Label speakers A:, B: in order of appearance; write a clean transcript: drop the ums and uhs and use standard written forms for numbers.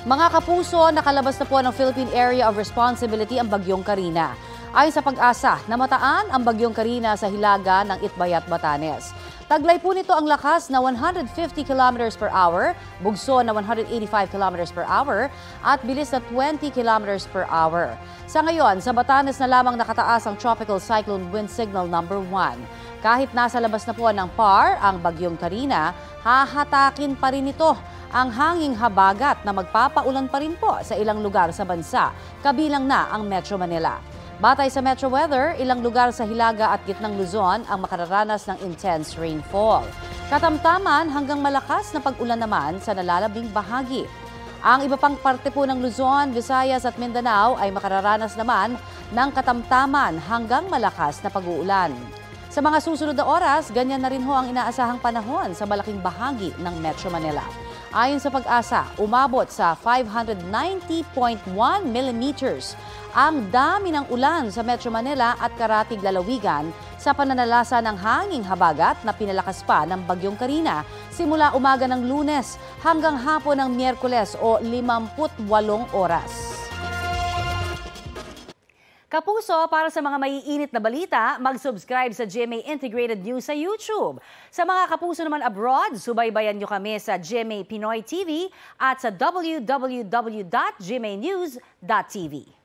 A: Mga kapuso, nakalabas na po ng Philippine Area of Responsibility ang Bagyong Carina. Ayon sa Pag-asa, namataan ang Bagyong Carina sa hilaga ng Itbayat, Batanes. Taglay po nito ang lakas na 150 km per hour, bugso na 185 km per hour, at bilis na 20 km per hour. Sa ngayon, sa Batanes na lamang nakataas ang Tropical Cyclone Wind Signal number 1. Kahit nasa labas na po ng PAR ang Bagyong Carina, hahatakin pa rin ito ang hanging habagat na magpapaulan pa rin po sa ilang lugar sa bansa, kabilang na ang Metro Manila. Batay sa Metro Weather, ilang lugar sa Hilaga at Gitnang Luzon ang makararanas ng intense rainfall. Katamtaman hanggang malakas na pag-ulan naman sa nalalabing bahagi. Ang iba pang parte po ng Luzon, Visayas at Mindanao ay makararanas naman ng katamtaman hanggang malakas na pag-uulan. Sa mga susunod na oras, ganyan na rin ho ang inaasahang panahon sa malaking bahagi ng Metro Manila. Ayon sa Pag-asa, umabot sa 590.1 millimeters ang dami ng ulan sa Metro Manila at karatig lalawigan sa pananalasa ng hanging habagat na pinalakas pa ng Bagyong Carina simula umaga ng Lunes hanggang hapon ng Miyerkules o 58 oras. Kapuso, para sa mga maiinit na balita, mag-subscribe sa GMA Integrated News sa YouTube. Sa mga kapuso naman abroad, subaybayan nyo kami sa GMA Pinoy TV at sa www.gmanews.tv.